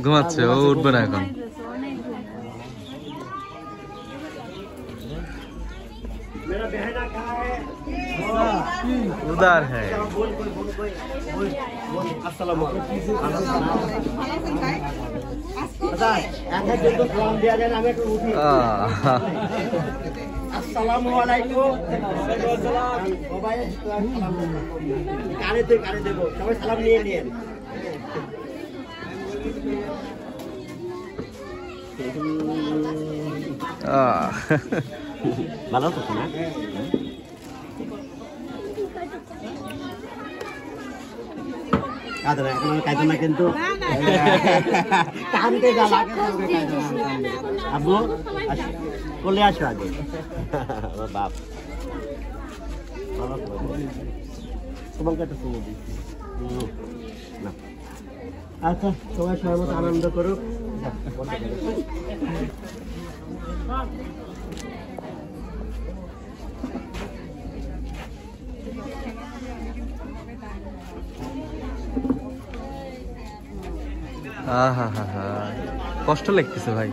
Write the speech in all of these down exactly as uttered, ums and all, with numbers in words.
ঘুমাচ্ছে, ও উঠবে না এখন। উদার হ্যাঁ। আসসালামু আলাইকুম। কানে তো কানে দেবো, সবাই সালাম নিয়ে নিন। ভালো তো না? কাঁদে না, এখন কাঁদে না কিন্তু কানতে যা লাগে আব্বু কোলে আসো আগে। বাপ তোমাকে একটা শুনে দিচ্ছি না। আচ্ছা সবাই সবার মতো আনন্দ করুক। হা হা হা, কষ্ট লাগতেছে ভাই।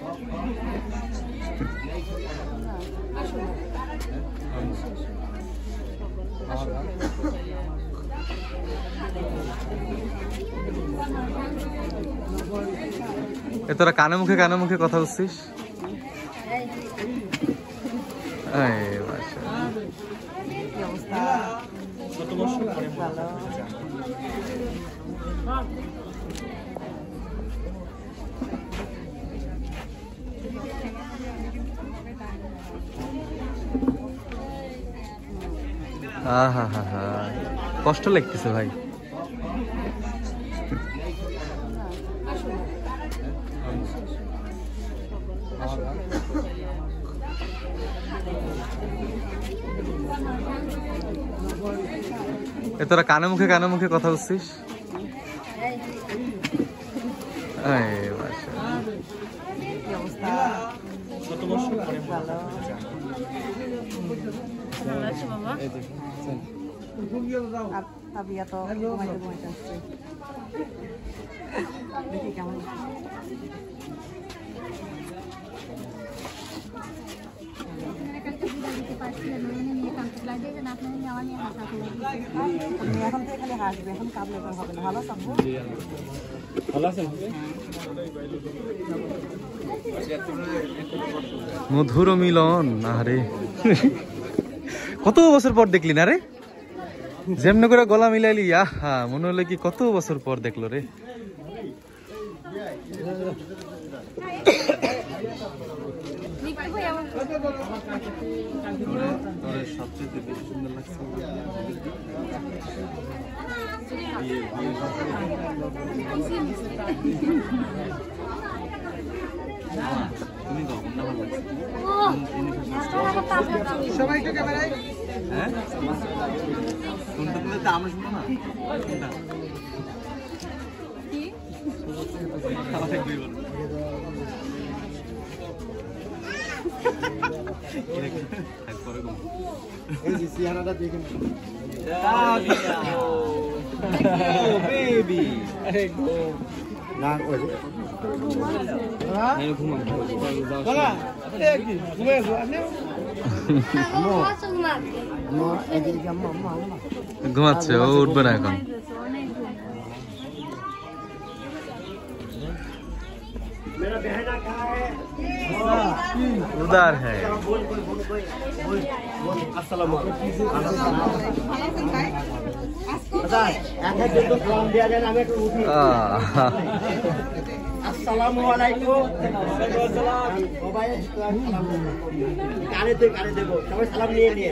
এ তোরা কানে মুখে কানে মুখে কথা বলছিস? হা হা হা, কষ্ট লাগতেছে ভাই। এ তোরা কানে মুখে কানে মুখে কথা বলছিস? মধুর মিলন। আরে কত বছর পর দেখলি না রে, যেমন করে গলা মিলাইলি, আহা মনে হলো কি কত বছর পর দেখলো রে। সবচেয়ে বেশি সুন্দর লাগছে সবাই তো ক্যামেরায়। হ্যাঁ শুনতে শুনতে আমরা শুনবো না ঘুমাচ্ছে, ও উঠবে না এখন। উদার হ্যাঁ। আসসালামু আলাইকুম। কানে তো কানে দেবো, সবাই সালাম নিয়ে নিন।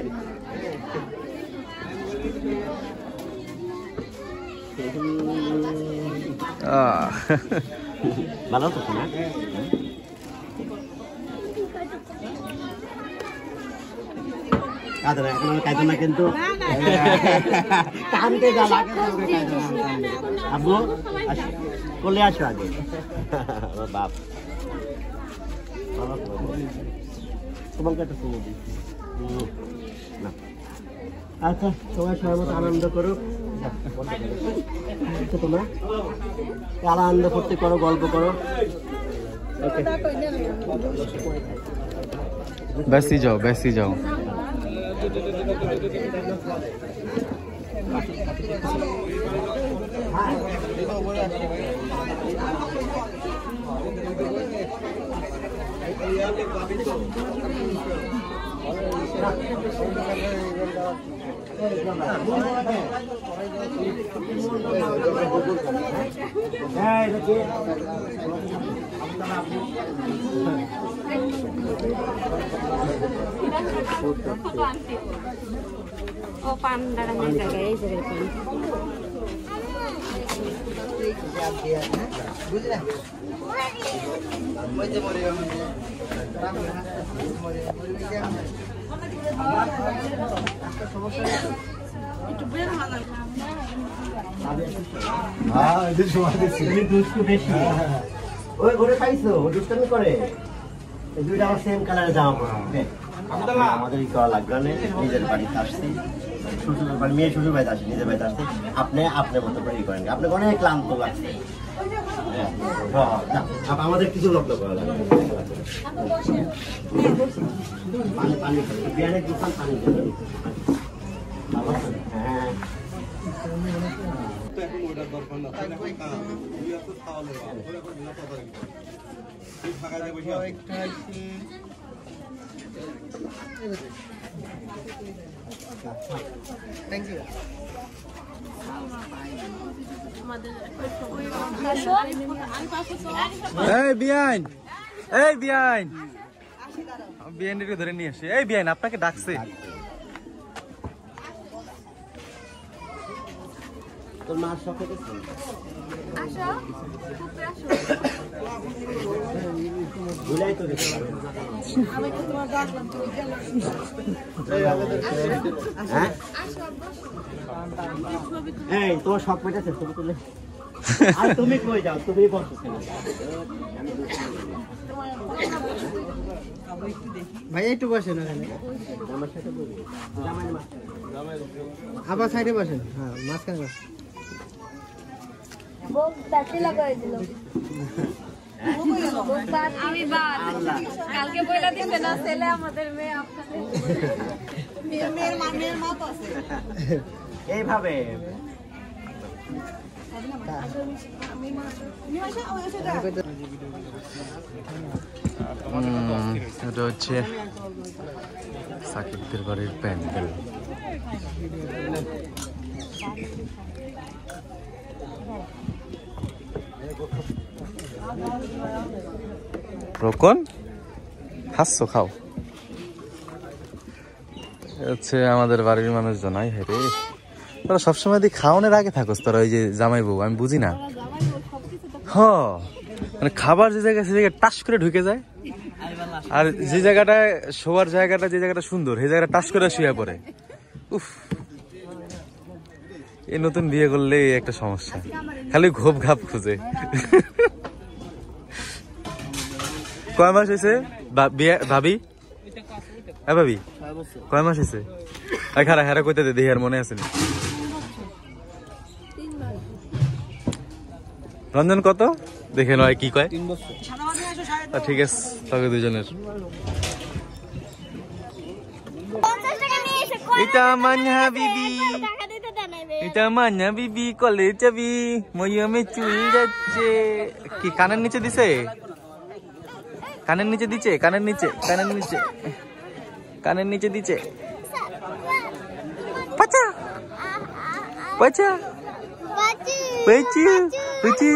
ভালো তো না? কাঁদে না, এখন কাঁদে না কিন্তু কানতে যা লাগে আব্বু কোলে আসো আগে। বাপ তোমাকে একটা শুনে দিচ্ছি না। আচ্ছা সবাই সবার মতো আনন্দ করুক। তোমরা আনন্দ ফুর্তি করো, গল্প করো। বেশি যাও, বেশি যাও। ও পান দাঁড়ানোর জায়গায় এই জায়গায় পান বুঝলে ওই ঘরে খাইছো দুষ্টামি করে দুইটা আমার সেম কালারের জামা আমাদের ই করা লাগবে না নিজের বাড়িতে আসছি শ্বশুর বাড়ি মেয়ে শ্বশুর বাড়িতে আসি নিজের বাড়িতে আসছি আপনি আপনার মতো করে ই করেন আপনাকে অনেক ক্লান্ত লাগছে আমাদের কিছু লগ্ন করা লাগবে পানি পানি বিয়ানে দুখান পানি হ্যাঁ থ্যাংক ইউ। এই বিয়াইন, এই বিয়াইন, বিয়াইনকে ধরে নিয়ে আসি। এই বিয়াইন আপনাকে ডাকছে। তোর মার শখ হয়েছে আসো কুকুর আসো ভুলাই তো দেখতে আমি তো তোমার ডাকলাম তুমি গেল হ্যাঁ আসো এই তোমার শখ পেটেছে ছবি তুলে আর তুমি কই যাও তুমি বসো ভাই একটু বসেন ওখানে আমার সাথে বলি জামাই মা আবার সাইডে বসেন হ্যাঁ মাঝখানে বসেন বক দাঁতি লাগাই দিল আমি বাদ কালকে বইলা দিতে না ছেলে আমাদের মেয়ে আপনাদের মেয়ের মা মেয়ের মা তো আছে এইভাবে এটা হচ্ছে সাকিবদের বাড়ির প্যান্ডেল। রোকন হাসছো খাও হচ্ছে আমাদের বাড়ির মানুষজন। আই হে রে তোরা সবসময় দিয়ে খাওয়ানোর আগে থাকোস তোরা ওই যে জামাই বউ আমি বুঝি না। হ মানে খাবার যে জায়গায় সে জায়গায় টাস করে ঢুকে যায় আর যে জায়গাটায় শোয়ার জায়গাটা যে জায়গাটা সুন্দর সেই জায়গাটা টাস করে শুয়ে পড়ে। উফ এই নতুন বিয়ে করলে একটা সমস্যা খালি ঘোপ ঘাপ খুঁজে। কয় মাস হয়েছে ভাবি? হ্যাঁ ভাবি কয় মাস হয়েছে? খারা খারা কইতে দে দেখি আর মনে আছে রঞ্জন কত দেখে নয় কি কয় ঠিক আছে তবে দুজনের এটা মান্না বিবি এটা মান্না বিবি কলেজ যাবি ময়মে চুল যাচ্ছে কি কানের নিচে দিছে কানের নিচে দিচ্ছে কানের নিচে কানের নিচে কানের নিচে দিচ্ছে পাচা পাচা পাচি পাচি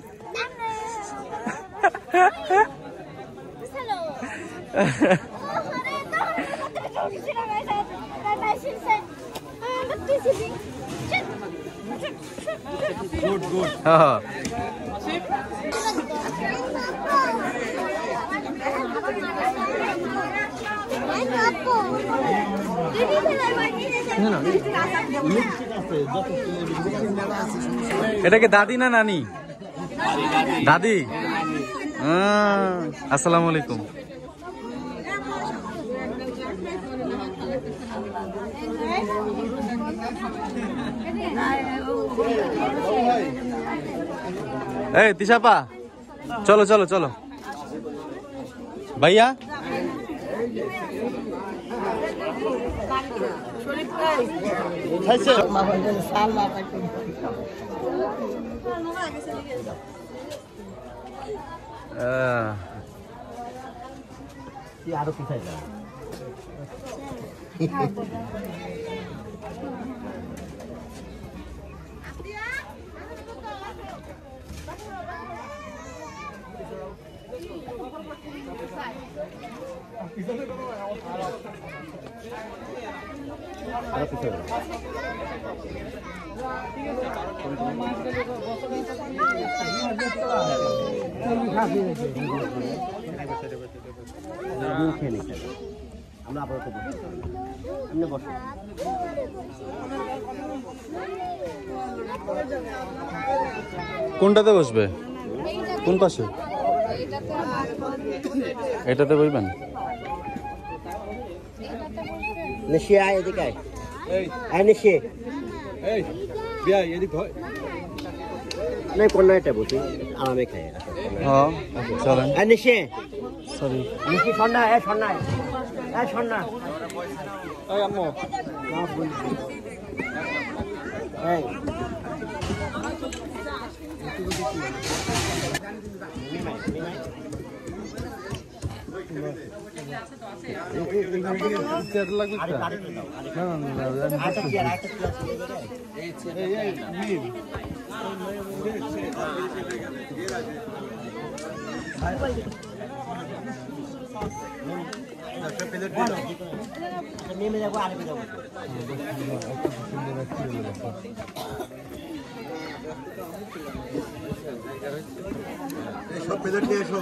গুড গুড হ্যাঁ এটা কি দাদি না নানি? দাদি। আসসালামু আলাইকুম। ও এই তিশাপা চলো চলো চলো ভাইয়া আরো পিছাই যায় আরো পিছাই যায় আমরা আপাতত এমনি বসো কোনটাতে বসবে কোন পাশে এটাতে বসবেন নিশিয়া আয় এদিকে আয় আয় নিশিয়ে এই বিয়া এদিক হয় না কোন এটা বসি আরামে খাই হ্যাঁ চলেন আয় নিশিয়ে সরি নিশি সন্না এ সন্না এ সন্না এই আম্মু এই নেমে যাবো আরেকটু যাবো সব প্লেট নিয়ে এসো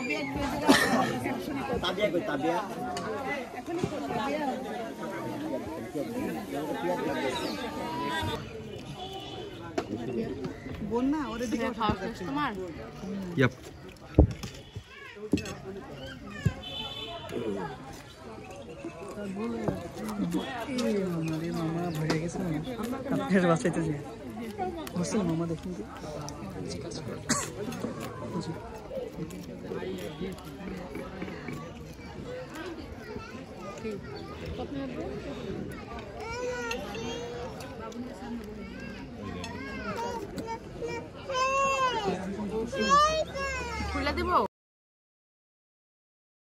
তাবিয়া কই তাবিয়া বন্যা ওরে দিকে খাওয়া তোমার ইয়াপ মামা ভরে গেছে কাপড়ের বাঁচাইতে যে বসে মামা দেখুন খুলে দেবো।